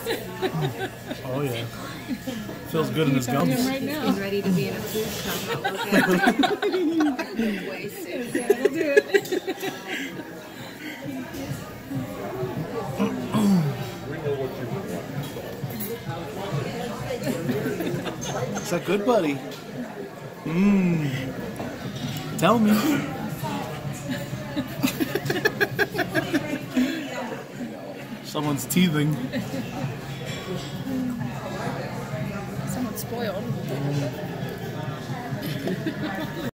Oh yeah. Feels good in his gums. Right now. He's ready to be in a food shop. Way soon. Yeah, we'll do it. Is that good, buddy? Mmm. Tell me. Someone's teething. Someone's spoiled.